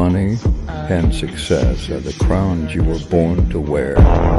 money and success are the crowns you were born to wear.